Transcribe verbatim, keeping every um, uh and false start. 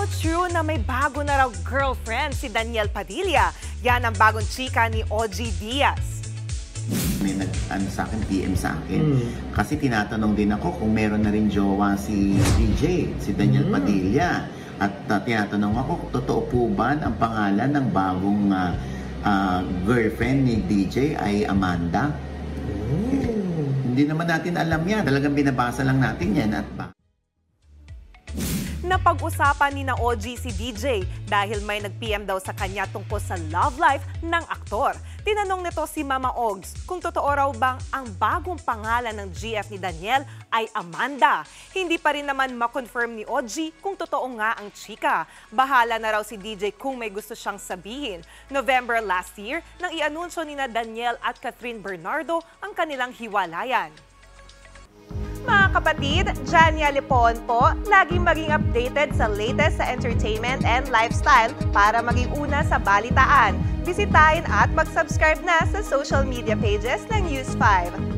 How true na may bago na raw girlfriend si Daniel Padilla. Yan ang bagong chika ni O G Diaz. May nag, ano sa akin, P M sa akin. Mm. Kasi tinatanong din ako kung meron na rin jowa si D J, si Daniel Mm. Padilla. At uh, tinatanong ako, totoo po ba ang pangalan ng bagong uh, uh, girlfriend ni D J ay Amanda? Mm. Eh, hindi naman natin alam yan. Talagang binabasa lang natin yan at ba? Napag-usapan ni na O G si D J dahil may nag-P M daw sa kanya tungkol sa love life ng aktor. Tinanong nito si Mama Ogs kung totoo raw bang ang bagong pangalan ng G F ni Daniel ay Amanda. Hindi pa rin naman ma-confirm ni O G kung totoo nga ang chika. Bahala na raw si D J kung may gusto siyang sabihin. November last year, nang i-anunsyo ni na Daniel at Catherine Bernardo ang kanilang hiwalayan. Mga kapatid, Jania Lipon po, laging maging updated sa latest sa entertainment and lifestyle para maging una sa balitaan. Bisitahin at mag-subscribe na sa social media pages ng News five.